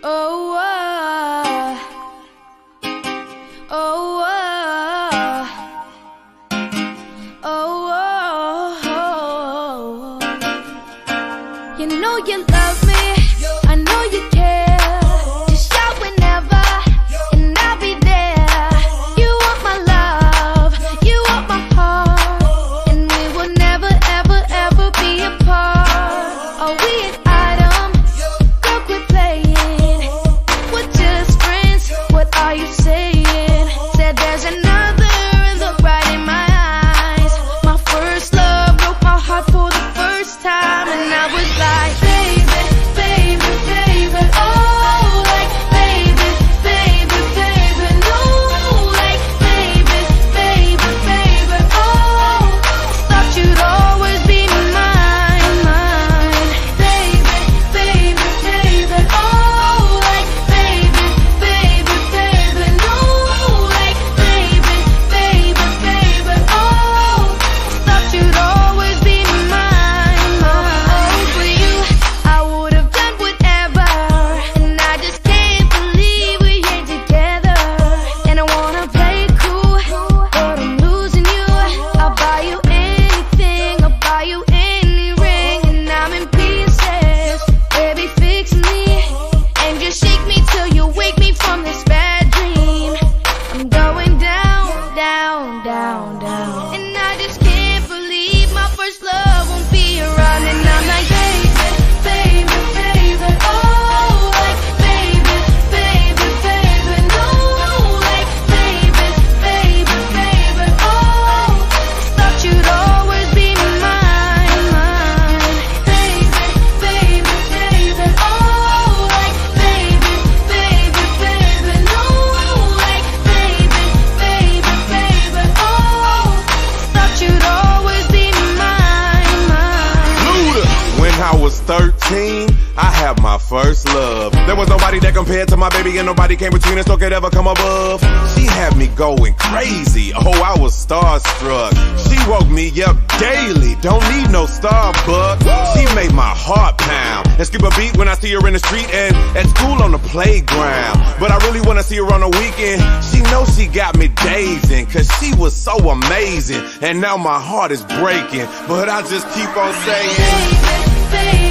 Oh, oh, oh, oh, oh. You know you love me, I know you care. Just shout whenever, and I'll be there. You want my love, you want my heart, and we will never, ever, ever be apart. Are we an item? Go quit playing. We're just friends, what are you saying? Said there's another and look right in my eyes. My first love broke my heart for the first time, and I was like, baby, baby, baby, oh, like, baby, baby, baby, no, like, baby, baby, baby, oh, thought you'd always be mine, mine, baby, baby, baby, oh, like, baby, baby, baby, no, like, baby, baby, baby, oh, thought you'd always be mine, mine. For you, I would have done whatever, and I just can't believe we ain't together. And I wanna play it cool, but I'm losing you. I'll buy you anything, I'll buy you any ring, and I'm in pieces. Baby, fix me, and just shake me till you wake me from this bad dream. I'm going down, down, down, down, and I just can't believe my first love won't be around. And I'm like, baby, baby, baby, oh, like, baby, baby, baby, no, like, baby, baby, baby, oh, thought you'd always be mine, mine, baby, baby, baby, oh, like, baby, baby, baby, no, like, baby, baby, baby, oh, thought you'd always be mine, mine. Luda. When I was 13, I had my first love. There was nobody that compared to my baby, and nobody came between us or could ever come above. She had me going crazy, oh, I was starstruck. She woke me up daily, don't need no Starbucks. She made my heart pound and skip a beat when I see her in the street and at school on the playground. But I really wanna see her on the weekend. She knows she got me dazing, cause she was so amazing. And now my heart is breaking, but I just keep on saying, Baby, baby.